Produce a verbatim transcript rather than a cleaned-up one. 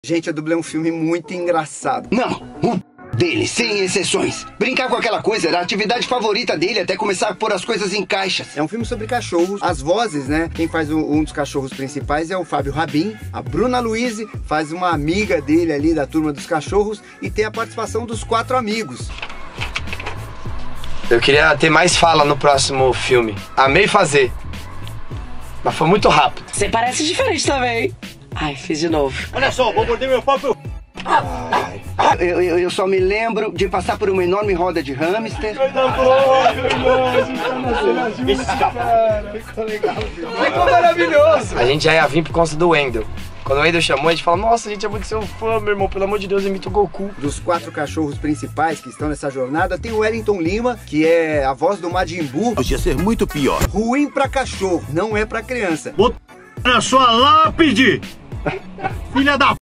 Gente, eu dublei um filme muito engraçado. Não, o dele, sem exceções. Brincar com aquela coisa era a atividade favorita dele, até começar a pôr as coisas em caixas. É um filme sobre cachorros. As vozes, né? Quem faz um, um dos cachorros principais é o Fábio Rabin. A Bruna Luise faz uma amiga dele ali da turma dos cachorros. E tem a participação dos quatro amigos. Eu queria ter mais fala no próximo filme. Amei fazer. Mas foi muito rápido. Você parece diferente também. Ai, fiz de novo. Olha só, vou morder meu próprio... Eu, eu, eu só me lembro de passar por uma enorme roda de hamster. Ficou maravilhoso! A gente já ia vir por conta do Wendel. Quando o Wendel chamou, a gente falou: nossa, a gente é muito seu fã, meu irmão. Pelo amor de Deus, imita o Goku. Dos quatro cachorros principais que estão nessa jornada, tem o Wellington Lima, que é a voz do Majin Buu. Podia ser muito pior. Ruim pra cachorro, não é pra criança. Bota na sua lápide! Filha da...